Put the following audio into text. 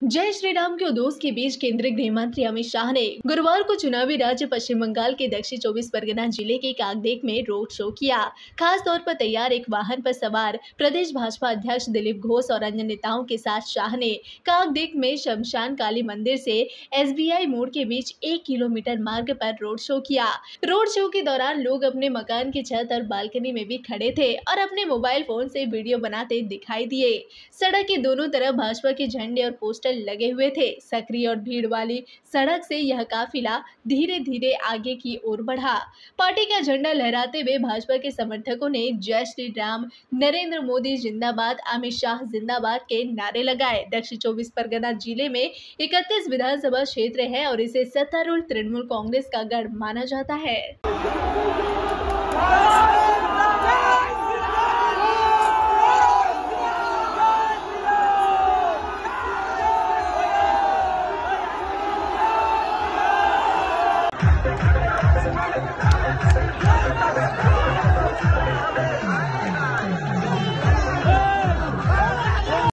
जय श्री राम के उद्घोष के बीच केंद्रीय गृह मंत्री अमित शाह ने गुरुवार को चुनावी राज्य पश्चिम बंगाल के दक्षिण 24 परगना जिले के काकद्वीप में रोड शो किया। खास तौर पर तैयार एक वाहन पर सवार प्रदेश भाजपा अध्यक्ष दिलीप घोष और अन्य नेताओं के साथ शाह ने काकद्वीप में शमशान काली मंदिर से SBI मोड़ के बीच 1 किलोमीटर मार्ग पर रोड शो किया। रोड शो के दौरान लोग अपने मकान की छत और बालकनी में भी खड़े थे और अपने मोबाइल फोन से वीडियो बनाते दिखाई दिए। सड़क के दोनों तरफ भाजपा के झंडे और पोस्टर लगे हुए थे। सक्रिय और भीड़ वाली सड़क से यह काफिला धीरे धीरे आगे की ओर बढ़ा। पार्टी का झंडा लहराते हुए भाजपा के समर्थकों ने जय श्री राम, नरेंद्र मोदी जिंदाबाद, अमित शाह जिंदाबाद के नारे लगाए। दक्षिण 24 परगना जिले में 31 विधानसभा क्षेत्र है और इसे सत्तारूढ़ तृणमूल कांग्रेस का गढ़ माना जाता है।